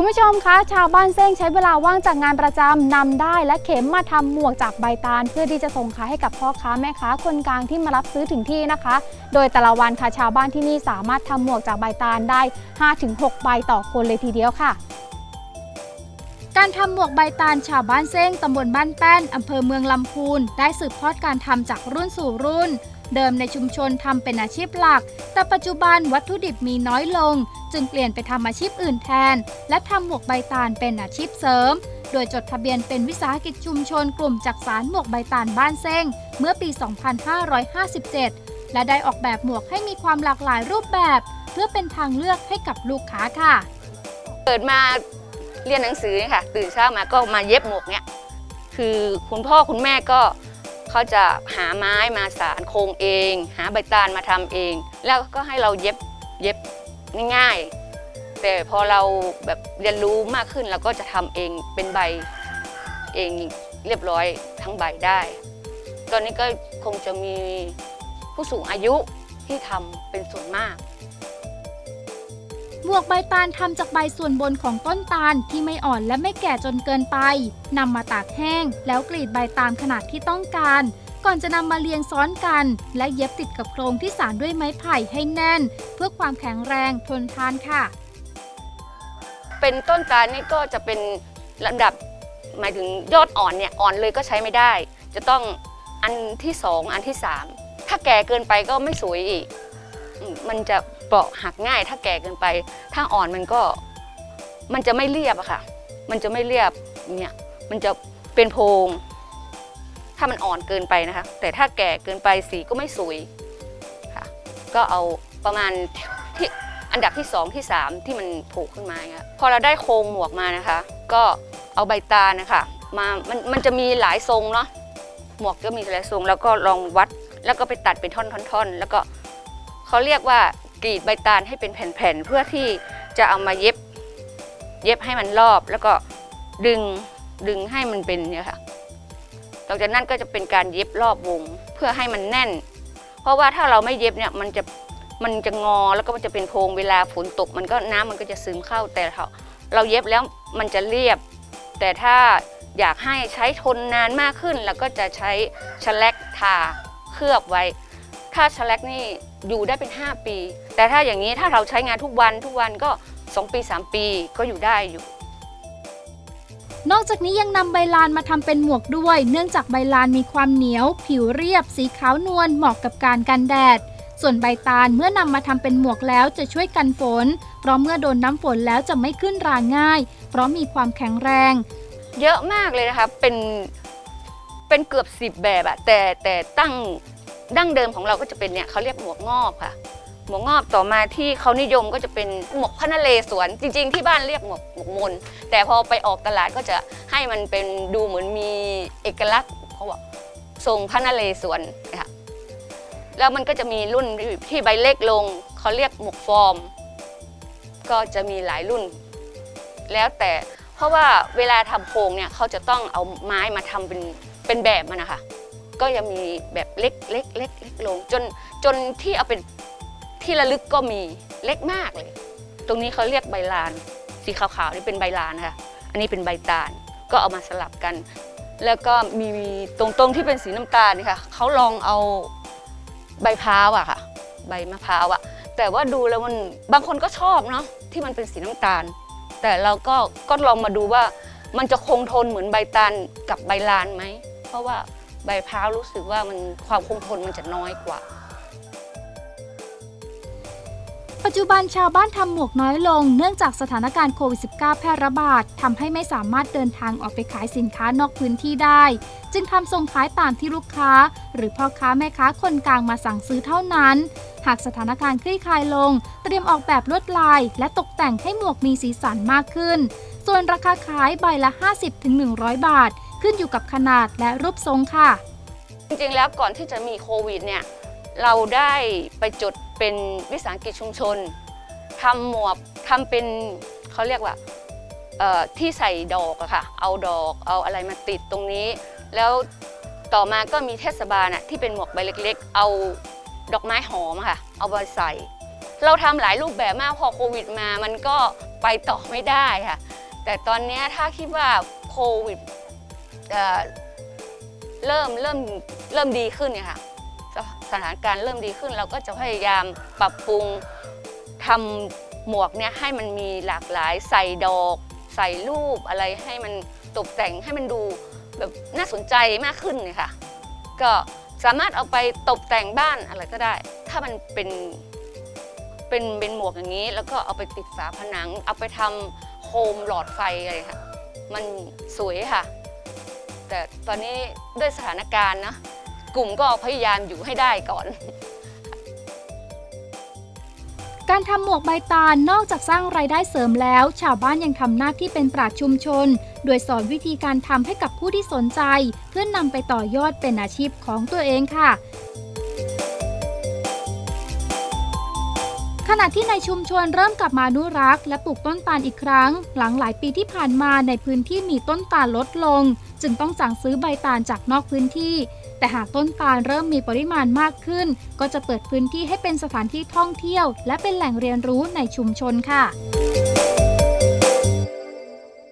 ผู้ชมคะชาวบ้านเซ้งใช้เวลาว่างจากงานประจำนำได้และเข็มมาทำหมวกจากใบตาลเพื่อที่จะส่งขายให้กับพ่อค้าแม่ค้าคนกลางที่มารับซื้อถึงที่นะคะโดยแต่ละวันค่ะชาวบ้านที่นี่สามารถทำหมวกจากใบตาลได้ 5-6 ใบต่อคนเลยทีเดียวค่ะการทำหมวกใบตาลชาวบ้านเซ้งตำบลบ้านแป้นอำเภอเมืองลำพูนได้สืบทอดการทำจากรุ่นสู่รุ่นเดิมในชุมชนทำเป็นอาชีพหลักแต่ปัจจุบันวัตถุดิบมีน้อยลงจึงเปลี่ยนไปทำอาชีพอื่นแทนและทำหมวกใบตาลเป็นอาชีพเสริมโดยจดทะเบียนเป็นวิสาหกิจชุมชนกลุ่มจักสานหมวกใบตาลบ้านเซ้งเมื่อปี 2557 และได้ออกแบบหมวกให้มีความหลากหลายรูปแบบเพื่อเป็นทางเลือกให้กับลูกค้าค่ะเกิดมาเรียนหนังสือค่ะตื่นเช้ามาก็มาเย็บหมวกเนี่ยคือคุณพ่อคุณแม่ก็เขาจะหาไม้มาสานโครงเองหาใบตาลมาทำเองแล้วก็ให้เราเย็บง่ายๆแต่พอเราแบบเรียนรู้มากขึ้นเราก็จะทำเองเป็นใบเองเรียบร้อยทั้งใบได้ตอนนี้ก็คงจะมีผู้สูงอายุที่ทำเป็นส่วนมากหมวกใบตาลทำจากใบส่วนบนของต้นตาลที่ไม่อ่อนและไม่แก่จนเกินไปนำมาตากแห้งแล้วกรีดใบตามขนาดที่ต้องการก่อนจะนำมาเรียงซ้อนกันและเย็บติดกับโครงที่สานด้วยไม้ไผ่ให้แน่นเพื่อความแข็งแรงทนทานค่ะเป็นต้นตาลนี่ก็จะเป็นลำดับหมายถึงยอดอ่อนเนี่ยอ่อนเลยก็ใช้ไม่ได้จะต้องอันที่2อันที่3ถ้าแก่เกินไปก็ไม่สวยอีกมันจะเปราะหักง่ายถ้าแก่เกินไปถ้าอ่อนมันจะไม่เรียบอะค่ะมันจะไม่เรียบเนี่ยมันจะเป็นโพรงถ้ามันอ่อนเกินไปนะคะแต่ถ้าแก่เกินไปสีก็ไม่สวยค่ะก็เอาประมาณที่อันดับที่2ที่3ที่มันโผล่ขึ้นมาค่ะพอเราได้โครงหมวกมานะคะก็เอาใบตาลนะคะมันจะมีหลายทรงเนาะหมวกก็มีหลายทรงแล้วก็ลองวัดแล้วก็ไปตัดเป็นท่อนๆแล้วก็เขาเรียกว่ากรีดใบตาลให้เป็นแผ่นๆเพื่อที่จะเอามาเย็บให้มันรอบแล้วก็ดึงให้มันเป็นเนี่ยค่ะหลังจากนั้นก็จะเป็นการเย็บรอบวงเพื่อให้มันแน่นเพราะว่าถ้าเราไม่เย็บเนี่ยมันจะงอแล้วก็มันจะเป็นโพรงเวลาฝนตกน้ำมันก็จะซึมเข้าแต่เราเย็บแล้วมันจะเรียบแต่ถ้าอยากให้ใช้ทนนานมากขึ้นเราก็จะใช้แฉลกทาเคลือบไว้ถ้าแฉลกนี่อยู่ได้เป็น5 ปีแต่ถ้าอย่างนี้ถ้าเราใช้งานทุกวันก็2 ปี3 ปีก็อยู่ได้อยู่นอกจากนี้ยังนำใบลานมาทำเป็นหมวกด้วยเนื่องจากใบลานมีความเหนียวผิวเรียบสีขาวนวลเหมาะกับการกันแดดส่วนใบตาลเมื่อนำมาทำเป็นหมวกแล้วจะช่วยกันฝนเพราะเมื่อโดนน้ำฝนแล้วจะไม่ขึ้นราง่ายเพราะมีความแข็งแรงเยอะมากเลยนะคะเป็นเกือบ10 แบบอะแต่ดั้งเดิมของเราก็จะเป็นเนี่ยเขาเรียกหมวกงอบค่ะหมวกงอบต่อมาที่เขานิยมก็จะเป็นหมวกพระนเรศวรจริงๆที่บ้านเรียกหมวกมนแต่พอไปออกตลาดก็จะให้มันเป็นดูเหมือนมีเอกลักษณ์เขาบอกทรงพระนเรศวรค่ะแล้วมันก็จะมีรุ่นที่ใบเล็กลงเขาเรียกหมวกฟอร์มก็จะมีหลายรุ่นแล้วแต่เพราะว่าเวลาทำโครงเนี่ยเขาจะต้องเอาไม้มาทำเป็นแบบมันนะคะก็ยังมีแบบเล็กลงจนที่เอาเป็นที่ระลึกก็มีเล็กมากเลยตรงนี้เขาเรียกใบลานสีขาวๆนี่เป็นใบลานค่ะอันนี้เป็นใบตาลก็เอามาสลับกันแล้วก็มีตรงที่เป็นสีน้ำตาลนี่ค่ะเขาลองเอาใบพร้าวอะค่ะใบมะพร้าวอะแต่ว่าดูแล้วมันบางคนก็ชอบเนาะที่มันเป็นสีน้ำตาลแต่เราก็ลองมาดูว่ามันจะคงทนเหมือนใบตาลกับใบลานไหมเพราะว่าใบพร้าวรู้สึกว่ามันความคงทนมันจะน้อยกว่าปัจจุบันชาวบ้านทำหมวกน้อยลงเนื่องจากสถานการณ์โควิด -19 แพร่ระบาดทำให้ไม่สามารถเดินทางออกไปขายสินค้านอกพื้นที่ได้จึงทำส่งขายตามที่ลูกค้าหรือพ่อค้าแม่ค้าคนกลางมาสั่งซื้อเท่านั้นหากสถานการณ์คลี่คลายลงเตรียมออกแบบลวดลายและตกแต่งให้หมวกมีสีสันมากขึ้นส่วนราคาขายใบละ 50-100 บาทขึ้นอยู่กับขนาดและรูปทรงค่ะจริงๆแล้วก่อนที่จะมีโควิดเนี่ยเราได้ไปจดเป็นวิสาหกิจชุมชนทำหมวกทำเป็นเขาเรียกว่าที่ใส่ดอกอะค่ะเอาดอกเอาอะไรมาติดตรงนี้แล้วต่อมาก็มีเทศบาลที่เป็นหมวกใบเล็กๆเอาดอกไม้หอมค่ะเอาไปใส่เราทำหลายรูปแบบมากพอโควิดมามันก็ไปต่อไม่ได้ค่ะแต่ตอนนี้ถ้าคิดว่าโควิดเริ่มดีขึ้นเนี่ยค่ะสถานการณ์เริ่มดีขึ้นเราก็จะพยายามปรับปรุงทำหมวกเนี่ยให้มันมีหลากหลายใส่ดอกใส่รูปอะไรให้มันตกแต่งให้มันดูแบบน่าสนใจมากขึ้นเนี่ยค่ะก็สามารถเอาไปตกแต่งบ้านอะไรก็ได้ถ้ามันเป็นหมวกอย่างนี้แล้วก็เอาไปติดฝาผนังเอาไปทำโคมหลอดไฟอะไรค่ะมันสวยค่ะแต่ตอนนี้ด้วยสถานการณ์นะกลุ่มก็พยายามอยู่ให้ได้ก่อนการทำหมวกใบตาลนอกจากสร้างรายได้เสริมแล้วชาวบ้านยังทำหน้าที่เป็นปราชญ์ชุมชนโดยสอนวิธีการทำให้กับผู้ที่สนใจเพื่อนำไปต่อยอดเป็นอาชีพของตัวเองค่ะขณะที่ในชุมชนเริ่มกลับมาอนุรักษ์และปลูกต้นตาลอีกครั้งหลังหลายปีที่ผ่านมาในพื้นที่มีต้นตาลลดลงจึงต้องสั่งซื้อใบตาลจากนอกพื้นที่แต่หากต้นตาลเริ่มมีปริมาณมากขึ้นก็จะเปิดพื้นที่ให้เป็นสถานที่ท่องเที่ยวและเป็นแหล่งเรียนรู้ในชุมชนค่ะ